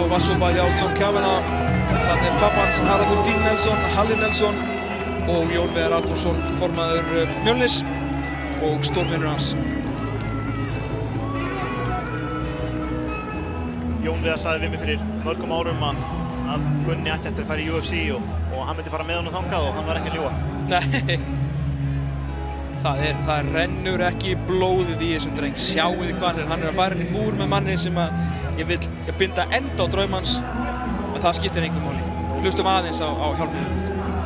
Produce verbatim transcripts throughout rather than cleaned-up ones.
vatnssopa hjá John Kavanagh. Þannig er pappans Haraldur Dean Nelson, Halli Nelson og Jón Viðar Arnþórsson, formaður Mjölnis og stórvinur hans. Jón Viðar sagði við mig fyrir mörgum árum að, að Gunni ætti eftir að fara í U F C og, og hann myndi fara með honum þangað og hann var ekki að ljúga. Nei, það, er, það rennur ekki blóðið í þessum dreng. Sjáuð hvað hann er, hann er að fara inn í múr með manni sem að ég vil binda enda á draum hans, en það skiptir engu máli. Hlustum aðeins á, á hjálpum.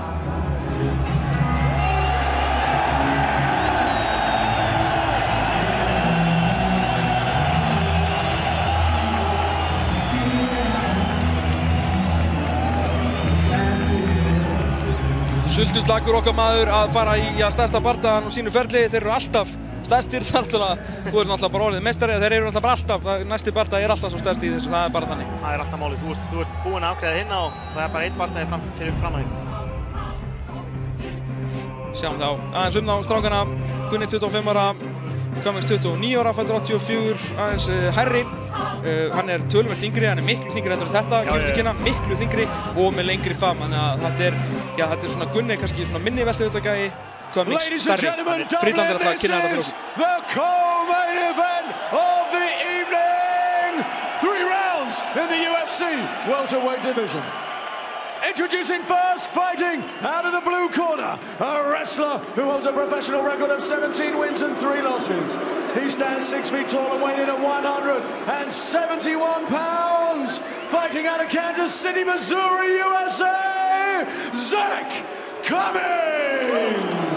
Sultuslagur okkar maður að fara í ja, stærsta bardagan og sínu ferli. Þeir eru alltaf stærstir, þar þú eru náttúrulega bara orðið meistari, þeir eru náttúrulega bara alltaf, næsti bardag er alltaf svo stærsti í þessu, það er bara þannig. Það er alltaf málið, þú ert, þú ert búinn að afgreiða hinna og það er bara einn bardagi fram, fyrir fram að hérna. Sjáum þá, aðeins um þá strákana, Gunni tuttugu og fimm ára, Cummings tuttugu og níu ára, fæddur áttatíu og fjögur, aðeins uh, hærri. Uh, hann er töluvert yngri, hann er miklu þyngri heldur en þetta, gefur til kynna, miklu þyngri og með lengri fam, þannig að þetta er, já, þetta er svona Gunni kannski svona minni veltuvittagæi, Cummings stærri. Friedland er alltaf að kynna þetta fyrir okkur. The co-main event of the evening! Three rounds in the U F C welterweight division. Introducing first, fighting out of the blue corner, a wrestler who holds a professional record of seventeen wins and three losses. He stands six feet tall and weighing in at one hundred seventy-one pounds. Fighting out of Kansas City, Missouri, U S A, Zach Cummings!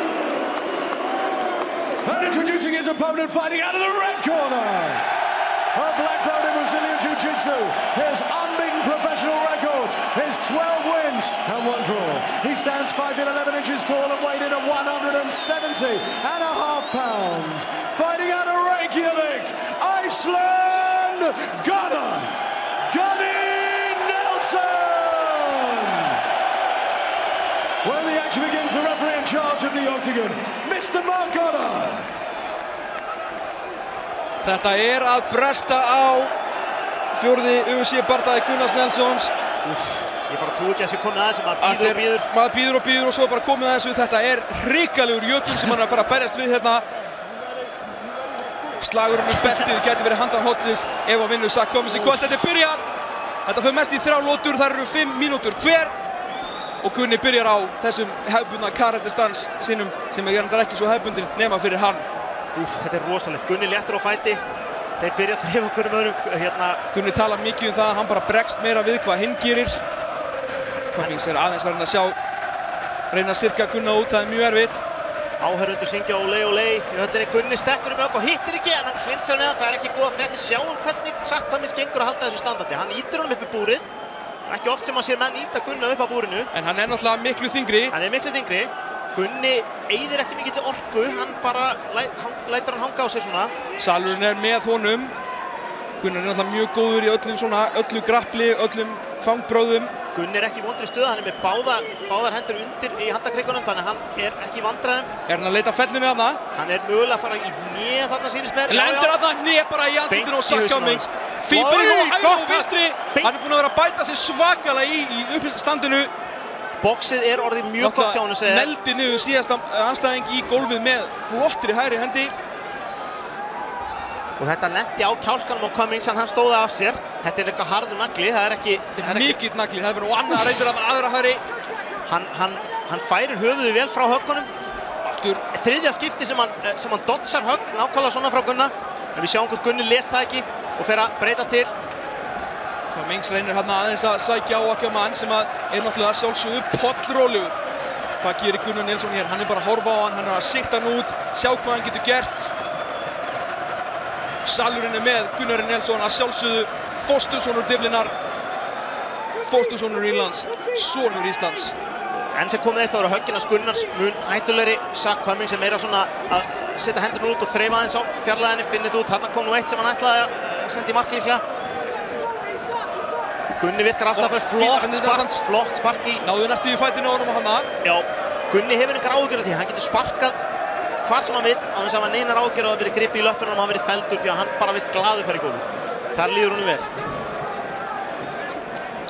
And introducing his opponent, fighting out of the red corner, a black belt in Brazilian Jiu-Jitsu, his unbeaten professional record is twelve wins and one draw. He stands five feet eleven inches tall and weighed in at one hundred seventy and a half pounds. Fighting out of Reykjavik, Iceland, Gunnar, Gunni Nelson! When the action begins, the referee in charge of the octagon, Mister Mark Gunnar. Þetta er að bresta á fjórði U F C bardagi Gunnars Nelsons. Úff, ég bara trúi ekki að þessi komið að þessu, maður býður og býður. Maður býður og býður og svo bara komið að þessu. Þetta er hrikalegur jötunn sem hann er að fara að berjast við hérna. Slagurinn um beltið gæti verið handan hornsins ef hann vinnur Zach Cummings í kvöld. Þetta er byrjað. Þetta fyrir mest í þrjár lótur, þar eru fimm mínútur hver. Og Gunni byrjar á þessum hefðbundna karatestans sínum sem er ekki svo hefðbundin nema fyrir hann. Úf, þetta er rosalegt. Gunni léttur á fæti. Þeir byrja að þreifa okkur um öðrum hérna. Gunni talar mikið um það að hann bara bregst meira við hvað hinn gerir. Cummings er aðeins að reyna að sjá, reyna að sirka Gunna út, það er mjög erfitt. Áhörfundur syngja ólei ólei í höllinni. Gunni stekkur um ökk og hittir ekki en hann klinsar með hann. Það er ekki góða fréttir. Sjáum hvernig Zach Cummings gengur að halda þessu standandi. Hann ýtir honum upp í búrið. Ekki oft sem hann sér menn ýta Gunna upp á búrinu. En hann er náttúrulega miklu þyngri. Hann er miklu þyngri. Gunni eyðir ekki mikið til orku, hann bara læt, hann, lætur hann hanga á sig svona. Salurinn er með honum. Gunnar er náttúrulega mjög góður í öllum svona, öllu grappli, öllum fangbróðum. Gunni er ekki í vondri stöðu, hann er með báða, báðar hendur undir í handakreikunum, þannig að hann er ekki í vandræðum. Er hann að leita fellinu þarna? Hann er mögulega að fara í hné þarna sýnist mér. Lendir þarna hné bara í andlitinu á Zach Cummings. Fín byrjun á hægri og vinstri. Hann er búinn að vera að bæta sig svakalega í, í uppstandinu. Boxið er orðið mjög gott hjá honum segir. Neldi niður síðasta anstæðing í gólfið með flottri hægri hendi. Og þetta lendi á kjálkanum á Cummings en hann stóði af sér. Þetta er eitthvað harður nagli, það er ekki... Þetta er mikill nagli, það er verið og annað reyndur af aðra hægri. Hann, hann, hann færir höfuðið vel frá höggunum. Aftur. Þriðja skipti sem hann, sem hann dodgar högg, nákvæmlega svona frá Gunna. En við sjáum hvort Gunni les það ekki og fer að breyta til. Cummings reynir hérna aðeins að sækja á okkar mann sem að er náttúrulega sjálfsögðu pollrólegur. Hvað gerir Gunnar Nelsson hér? Hann er bara að horfa á hann, hann er að sikta hann út, sjá hvað hann getur gert. Salurinn er með Gunnar Nelsson að sjálfsögðu fóstursonur Dyflinnar, fóstursonur Írlands, sonur Íslands. En sem komið eitt þá eru högginn hans Gunnars mun hættulegri. Zach Cummings er meira svona að setja hendurinn út og þreifa aðeins á fjarlæðinni, finna þetta út. Þarna kom nú eitt sem hann ætlaði að senda í mark líklega. Gunni virkar alltaf fyrir flott spark, flott spark í... Náðu næstu í fætinu á honum og hana. Já, Gunni hefur engar áhyggjur af því, hann getur sparkað hvar sem hann vill, á þess að hafa neinar áhyggjur af að vera gripið í löpunum og hann verið felldur því að hann bara vill glaður fara í gólfið. Þar líður honum vel.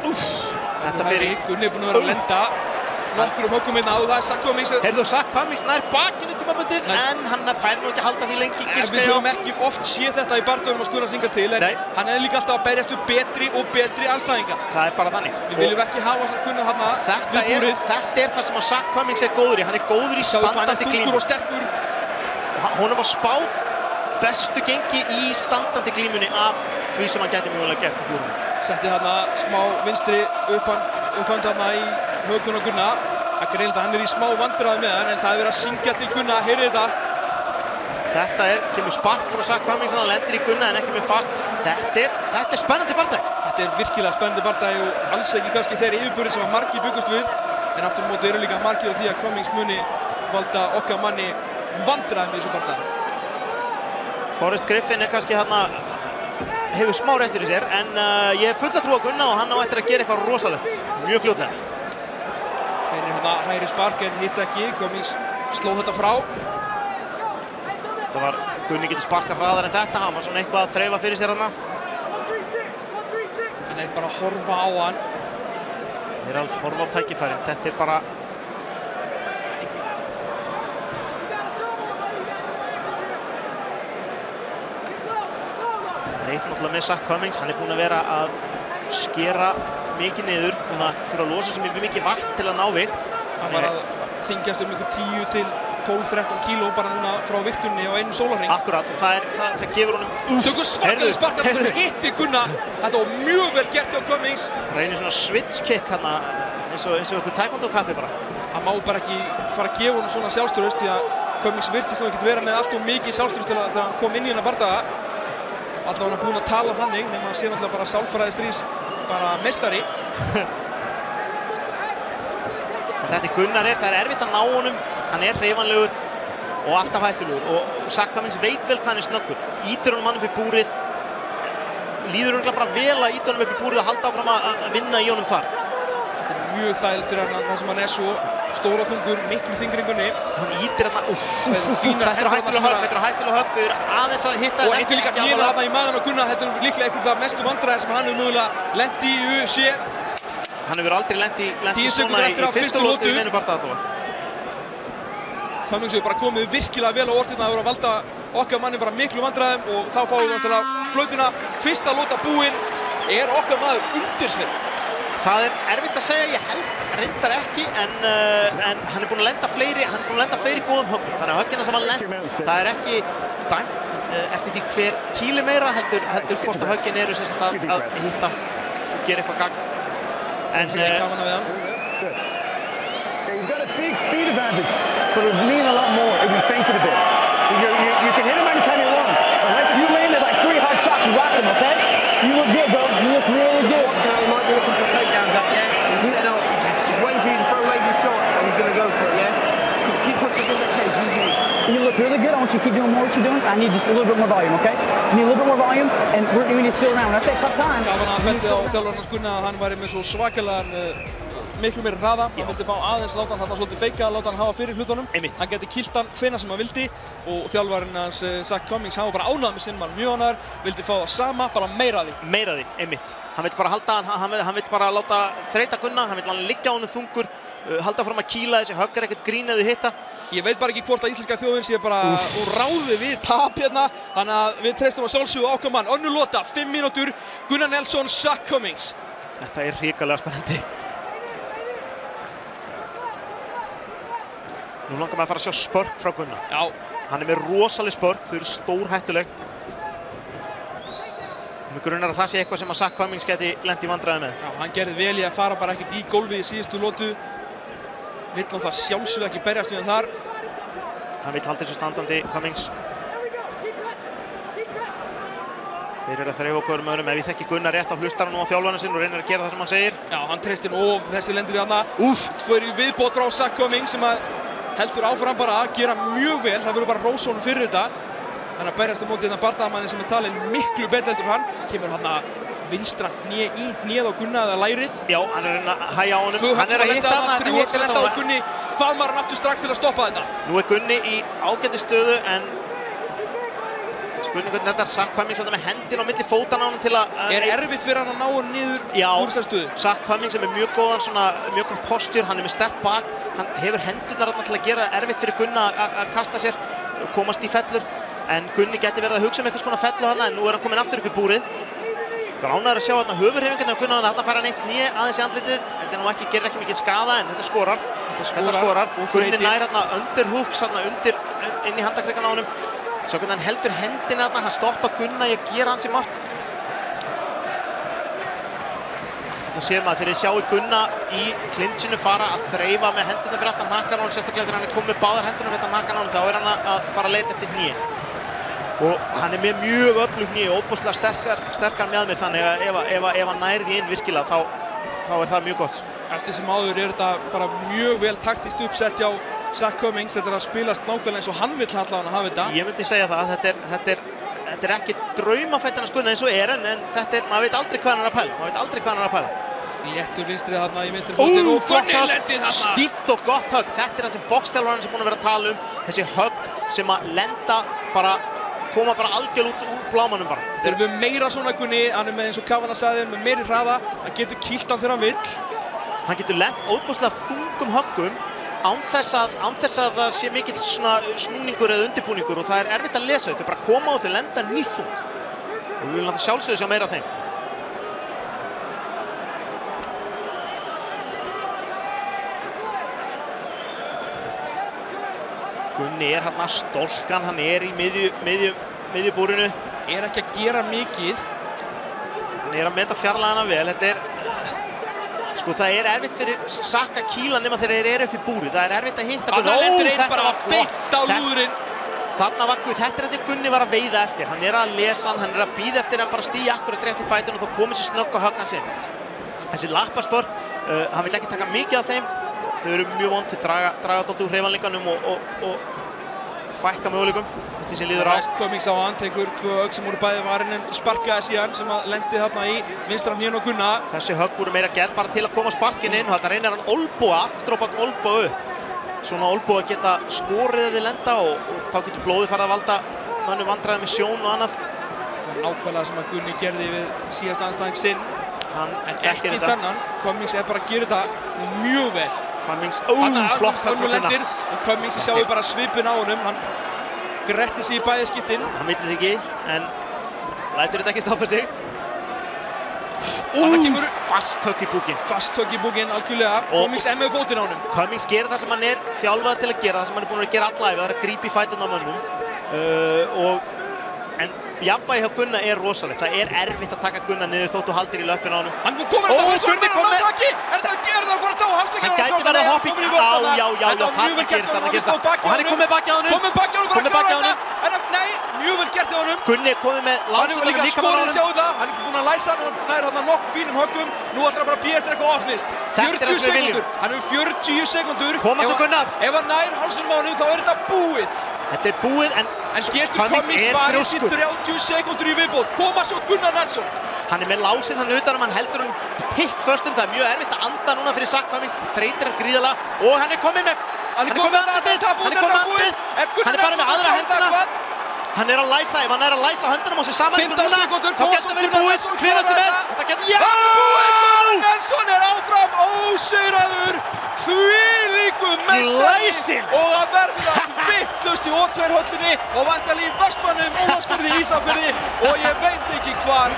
Úff, þetta fyrir... Gunni er búinn að vera að lenda nokkrum höggum inn á það, Zach Cummings. Heyrðu, Zach Cummings nær bakinu tímabundið, en hann fær nú ekki að halda því lengi, giska Við höfum ekki oft séð þetta í bardöfum að Gunnar synga til, en Nei. hann er líka alltaf að berjast upp betri og betri andstæðinga. Það er bara þannig. Við viljum ekki hafa Gunnar þarna Þetta við er, búrið. þetta er það sem að Zach Cummings er góður í. Hann er góður í standandi glímu. Hann er þungur og sterkur. Honum var spáð bestu gengi í standandi glímunni af því sem hann gæti mjögulega gert í búrinu. Setti þarna smá vinstri upphönd þarna í högun og Gunnar. Það er reynd að hann er í smá vandræði með hann, en það er verið að syngja til Gunnar, heyrið þetta. Þetta er, kemur spark frá Zach Cummings en það lendir í Gunnar en ekki með fast. Þetta er, þetta er spennandi barndæg. Þetta er virkilega spennandi barndæg og alls ekki kannski þeirri yfirbúri sem að margir byggust við. En aftur á móti eru líka margir á því að Cummings muni valda okkar manni vandræði með þessu barndæg. Forrest Griffin er kannski hérna, hefur smá rétt fyrir sér, en uh, ég hef fulla trú á Gunnar og hann á eftir að gera eitthvað rosalegt. Mjög fljótlega. Þeir eru hérna hægri spark en hitta ekki, Cummings sló þetta frá. Þetta var, Gunni getur sparkað hraðar en þetta, hann var svona eitthvað að þreifa fyrir sér hérna. Hann er bara að horfa á hann. Hann er alveg að horfa á tækifærin, þetta er bara... Það er eitt náttúrulega með Zach Cummings, hann er búinn að vera að skera mikið niður, búinn að þurfa að losa sig mikið vatn til að ná vikt. Það var að þyngjast um ykkur tíu til tólf þrettán kíló bara núna frá viktunni á einum sólarhring. Akkurat, og það, er, það, það gefur honum... Úff, tökur svakalega sparkar sem hitti Gunnar. Þetta var mjög vel gert hjá Cummings. Reynir svona switch kick hérna, eins og, eins og ykkur taekwondo kappi bara. Hann má bara ekki fara að gefa honum svona sjálfstraust því að Cummings virtist nú ekkert vera með allt og mikið sjálfstraust til að þegar hann kom inn í hennar bardaga. Allavega hann er búinn að tala þannig, nema að sé náttúrulega bara sálfræði stríðs, bara meistari. Þetta er Gunnar er, það er erfitt að ná honum, hann er hreyfanlegur og alltaf hættulegur og Zach Cummings veit vel hvað hann er snöggur. Ítir honum hann upp í búrið, líður örugglega bara vel að íta honum upp í búrið og halda áfram að, að vinna í honum þar. Þetta er mjög þægilegt fyrir hann þar sem hann er svo stóra þungur, miklu þingringunni. Hann ítir hérna, úff, úff, úff, þetta er hættulega högg, þetta er hættulega högg, þau eru aðeins að hitta. Og eitthvað líka knýla þarna í magan og Gunnar, þetta er líklega eitthvað það mestu vandræði sem hann hefur mögulega lent í í U F C. Hann hefur aldrei lent í, lent í svona í, í fyrstu lótu í neinu bardaga þó. Cummings hefur bara komið virkilega vel á orðina að vera að valda okkar manni bara miklu vandræðum og þá fáum við náttúrulega flautuna. Fyrsta lóta búinn, er okkar maður undirsveit. Það er erfitt að segja, ég held reyndar ekki, en, uh, en hann er búinn að lenda fleiri, hann er búinn að lenda fleiri góðum höggum. Þannig að höggina sem hann lent, það er ekki dæmt uh, eftir því hver kíli meira heldur, heldur hvort að höggin eru sem sagt að, að hitta og gera eitthvað gagn. En uh, you've got a big speed advantage, but it would mean a lot more if you fainted a bit. You, you, you can hit him anytime you want. Right? If you landed like three hard shots, you rocked him, okay? You look good, bro. You look really good. He might be looking for takedowns up, yeah? He's, no, he's waiting for you to throw lazy shots and he's going to go for it, yeah? Keep pushing in the cage, easy. You look really good. I want you to keep doing more what you're doing. I need just a little bit more volume, okay? You need a little bit more volume, and we're going to still around. When I say tough time... Gaman að benda á þjálfarans Gunnar að hann væri með svo svakalega uh, miklu meiri hraða. Hann vildi fá aðeins láta hann þarna svolítið feika, láta hann hafa fyrir hlutunum. Einmitt. Hann geti kýlt hann hvenær sem hann vildi og þjálfarinn hans uh, Zach Cummings hafa bara ánægð með sinn mann mjög ánægður, vildi fá það sama, bara meira af því. Meira af því, einmitt. Hann vill bara halda, hann, hann, hann vill bara láta þreyta Gunnar, hann vill hann liggja á honum þungur, uh, halda fram að kýla þessi högg er ekkert grín eða hitta. Ég veit bara ekki hvort að íslenska þjóðin sé bara úr ráði við tap hérna, þannig að við treystum að sjálfsögðu okkar mann. Önnur lota, fimm mínútur, Gunnar Nelson, Zach Cummings. Þetta er hrikalega spennandi. Nú langar maður að fara að sjá spörk frá Gunnar. Já. Hann er með rosaleg spörk, þau eru stórhættuleg. Mig grunar að það sé eitthvað sem að Zach Cummings geti lent í vandræði með. Já, hann gerði vel í að fara bara ekkert í gólfið í síðustu lotu. Vill náttúrulega sjálfsögðu ekki berjast við hann þar. Hann vill halda þessu standandi, Cummings. Þeir eru að þreifa okkur um öðrum. Ef ég þekki Gunnar rétt á hlustar hann nú á þjálfarna sinn og reynir að gera það sem hann segir. Já, hann treystir nú og þessi lendur í þarna. Úff, tvöri viðbót frá Zach Cummings sem að heldur áfram bara að gera mjög vel. Það verður bara rósa honum fyrir þetta. Hann er að berjast á móti hérna bardagamanni sem er talinn miklu betur heldur hann. Kemur hann að vinstra hné í hnéð á Gunnar eða lærið. Já, hann er að hæja á honum. Tvö hann er að hitta hann, þrjú högg lenda á Gunni. Faðmar hann aftur strax til að stoppa þetta. Nú er Gunni í ágæti stöðu en Gunni hvernig þetta Zach Cummings með hendin á milli fótanna á honum til að... Er erfitt fyrir hann að ná hann niður úr þessari stöðu? Já, Zach Cummings sem er mjög góðan, svona, mjög gott postur, hann er með sterkt bak, hann hefur hendurnar þarna til að gera erfitt fyrir Gunna að kasta sér, komast í fellur, en Gunni geti verið að hugsa um einhvers konar fellu hana, en nú er hann komin aftur upp í búrið. Það er ánægður að sjá þarna höfuðhreyfingarnar á Gunna, þarna fær hann eitt hné aðeins í andlitið, þetta nú ekki, gerir ekki mikið skaða, en þetta skorar. Þetta skorar. Gunni nær þarna underhooks, þarna undir, inn í handakrikana á honum. Sjá hvernig hann heldur hendina þarna, hann stoppa Gunna í að gera hans í margt. Það sér maður þegar þið sjáu Gunna í clinchinu fara að þreifa með hendurna fyrir aftan hnakkan á honum, sérstaklega þegar hann er komið með báðar hendurna fyrir aftan hnakkan á honum, þá er hann að fara að leita eftir hné. Og hann er með mjög öflug hné og óbúslega sterkar, sterkar með mér, þannig að ef, ef, ef hann nærði inn virkilega þá, þá er það mjög gott. Eftir sem áður er þetta bara mjög vel taktist uppsett hjá Zach Cummings, þetta er að spilast nákvæmlega eins og hann vill allavega hafa þetta. Ég myndi segja það, þetta er, þetta er, þetta er ekki draumafættan að Gunna eins og er, en, en þetta er, maður veit aldrei hvað hann er að pæla, maður veit aldrei hvað hann er að pæla. Léttur vinstrið þarna í vinstri fótinn og Gunni lendir þarna. Stíft og gott högg, þetta er það sem boxþjálfarinn sem búinn að vera að tala um, þessi högg sem að lenda bara, koma bara algjörl út úr blámanum bara. Þegar við meira svona Gunni, hann er með eins og Kavana sagði, með meiri hraða, hann getur kýlt hann þegar hann vill. Hann getur lent óbúslega þungum höggum án þess að, án þess að það sé mikill svona snúningur eða undirbúningur og það er erfitt að lesa þau, þau bara koma og þau lenda nýþung. Og við viljum að sjálfsögðu sjá meira af þeim. Gunni er hérna stólkan, hann er í miðju, miðju, miðjubúrinu. Er ekki að gera mikið. Hann er að meta fjarlægana vel, þetta er... Sko það er erfitt fyrir Zach að kýla nema þegar þeir eru upp í búri. Það er erfitt að hitta Gunni. Ó, þetta var beint á lúðurinn. Þarna var Gunni, þetta er það sem Gunni var að veiða eftir. Hann er að lesa hann, hann er að bíða eftir hann bara stíja akkurat rétt í fætinu og þá komið sér snögg og högg hans inn. Þessi lappaspor, uh, hann vill ekki taka mikið af þeim. Þau eru mjög vond til að draga, draga dálítið úr hreyfanleikanum og, og, og fækka möguleikum eftir sem líður á. Næst Cummings á hann, tekur tvö högg sem voru bæði varinn en sparkaði síðan sem að lendi þarna í vinstra hnén og Gunna. Þessi högg voru meira gerð bara til að koma sparkinn inn og þarna reynir hann olbúa, aftur á bak olbúa upp. Svona olbúa geta skorið eða lenda og, og þá getur blóðið farið að valda mönnum vandræði með sjón og annað. Nákvæmlega sem að Gunni gerði við síðast andstæðing sinn. Hann en ekki þennan, Cummings er bara að gera þetta mjög vel. Cummings, ó, flott högg frá Gunna. Og Cummings sjáu bara svipinn á honum, hann gretti sig í bæði skiptin. Hann vill þetta ekki, en lætur þetta ekki stoppa sig. Ú, fast högg í búkinn. Fast högg í búkinn, algjörlega. Cummings er með fótinn á honum. Cummings gerir það sem hann er þjálfað til að gera, það sem hann er búinn að gera alla ævi, það er að grípa í fæturna á mönnum. Uh, og, en jafnvægi hjá Gunna er rosalegt. Það er erfitt að taka Gunna niður þótt þú haldir í löppina á honum. Hann komur þetta fyrst og hann er náttúrulega Er þetta að gera það að fara að tá? Hann gæti verið að hoppa í... Já, já, já, já, þarna gerist það, þarna gerist það. Og hann er komið baki á honum. Komið baki á honum, komið baki á honum. Nei, mjög vel gert á honum. Gunni er komið með lánsöndum líka skorið, sjáu það. Hann er ekki búinn að læsa hann og nær hann nokk fínum höggum. Nú ætlar hann bara að bíða eftir eitthvað opnist. fjörutíu sekúndur. Hann hefur fjörutíu sekúndur. Koma svo Gunnar. Ef hann nær hálsinum á honum þá er þetta búið. Þetta er búið en En getur Cummings varist í þrjátíu sekúndur í viðbót. Koma svo Gunnar Nelson. Hann er með lásinn hann utan um, hann heldur hann pitt föstum. Það er mjög erfitt að anda núna fyrir Zach Cummings. Þreytir hann gríðarlega og hann er komið með... Hann er komið með andlitið. Hann er komið með andlitið. Hann er bara með aðra hendina. Hann er að læsa, ef hann er að læsa höndunum á sig saman fimmtán sekúndur, þá getur það verið búið. Hver að sem er, þetta getur... Já! Gunnar Nelson er áfram ósigraður. Þvílíkur meistari og það verður allt vitlaust í O tvö höllinni og vantarlega í Vestmannum, Ólafsfirði, Ísafirði og ég veit ekki hvar.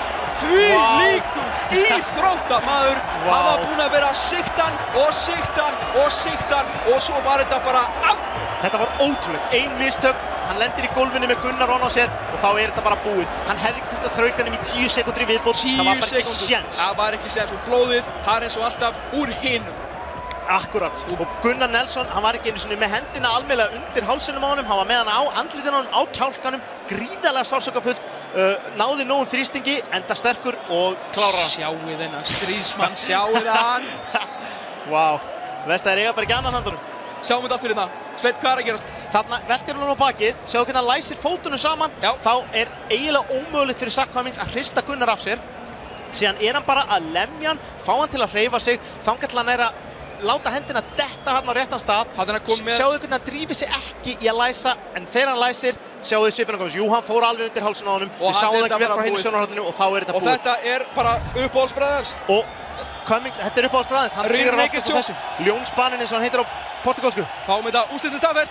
Þvílíkur íþróttamaður. Hann var búinn að vera siktan og siktan og siktan og svo var þetta bara af. Þetta var ótrúlegt, ein mistök. Hann lendir í gólfinu með Gunnar Ron á sér og þá er þetta bara búið. Hann hefði ekki þurft að þrauka hann í tíu sekúndur í viðbót. Það var bara ekki séns. Það var ekki séns og blóðið, það er eins og alltaf úr hinum. Akkurat. Og Gunnar Nelson, hann var ekki einu sinni með hendina almennilega undir hálsinum á honum. Hann var með hann á andlitinu á honum, á kjálkanum. Gríðarlega sársaukafull. Uh, náði nógum þrýstingi, enda sterkur og klára. Sjáuð þennan stríðsmann, sjáuð hann. Vá, veist það er eiga bara ekki annan handunum. Sjáum þetta aftur hérna. Sveit, hvað er að gerast? Þarna veltir hann á bakið, sjáu hvernig hann læsir fótunum saman. Já. Þá er eiginlega ómögulegt fyrir Zach Cummings að hrista Gunnar af sér. Síðan er hann bara að lemja hann, fá hann til að hreyfa sig, þangað til hann er að láta hendina detta hann á réttan stað. Með... Sjáu hvernig hann drífir sig ekki í að læsa, en þegar hann læsir, sjáu þið svipinn á Gunnars. Jú, hann fór alveg undir hálsinn á honum. Og Við sáum hann það er ekki vel bara frá hinu búið. sjónarhorninu og þá er þetta Og búið. þetta er bara uppáhaldsbræðans. Og Cummings, þetta er uppáhaldsbræðans, hann Rear sigrar naked oftast á choke. þessu. Ljónsbaninn eins og hann heitir á portugalsku. Fáum þetta úrslitið staðfest.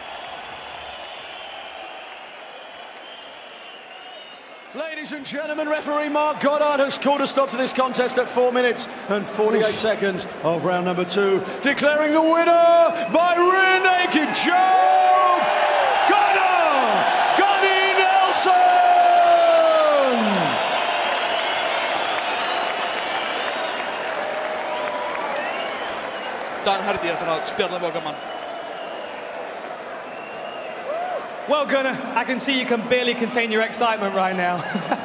Ladies and gentlemen, referee Mark Goddard has called a stop to this contest at four minutes and forty-eight seconds of round number two, declaring the winner by rear naked choke, Gunnar Gunny Nelson! Dan Hardy eftir að spjalla við okkar mann. Well, Gunnar, I can see you can barely contain your excitement right now.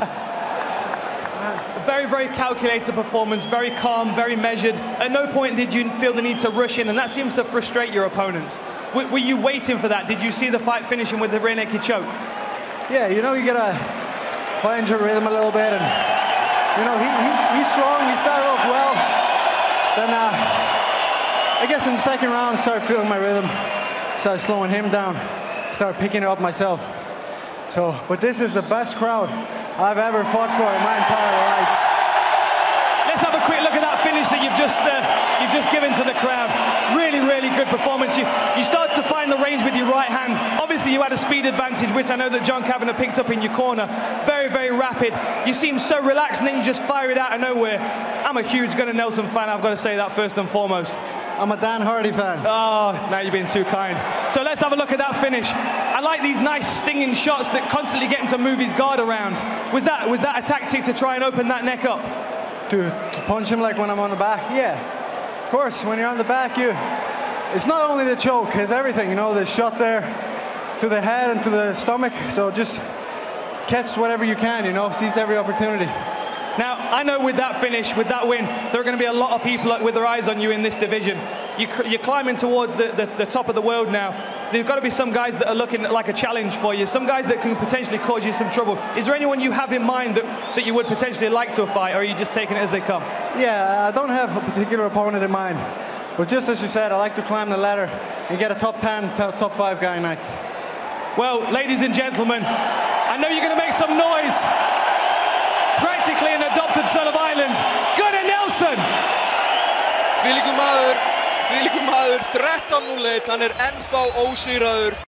Very, very calculated performance, very calm, very measured. At no point did you feel the need to rush in, and that seems to frustrate your opponents. W were you waiting for that? Did you see the fight finishing with the rear naked choke? Yeah, you know, you gotta find your rhythm a little bit, and you know, he, he he's strong. He started off well. Then uh, I guess in the second round, I started feeling my rhythm, started slowing him down. Start picking it up myself. So, but this is the best crowd I've ever fought for in my entire life. Let's have a quick look at that finish that you've just uh, you've just given to the crowd. Really, really good performance. You you started to find the range with your right hand. Obviously, you had a speed advantage, which I know that John Kavanagh picked up in your corner. Very, very rapid. You seem so relaxed, and then you just fire it out of nowhere. I'm a huge Gunnar Nelson fan. I've got to say that first and foremost. I'm a Dan Hardy fan. Oh, now you're being too kind. So let's have a look at that finish. I like these nice stinging shots that constantly get him to move his guard around. Was that was that a tactic to try and open that neck up? To, to punch him like when I'm on the back? Yeah. Of course, when you're on the back, you, it's not only the choke, it's everything, you know, the shot there to the head and to the stomach. So just catch whatever you can, you know, seize every opportunity. Now, I know with that finish, with that win, there are going to be a lot of people with their eyes on you in this division. You, you're climbing towards the, the, the top of the world now. There's got to be some guys that are looking like a challenge for you, some guys that can potentially cause you some trouble. Is there anyone you have in mind that, that you would potentially like to fight, or are you just taking it as they come? Yeah, I don't have a particular opponent in mind. But just as you said, I like to climb the ladder and get a top ten, top five guy next. Well, ladies and gentlemen, I know you're going to make some noise. Practically an adopted son of Ireland, Gunnar Nelson! Þvílíkur maður, þvílíkur maður, þrettán núll eitt, hann er ennþá ósigraður.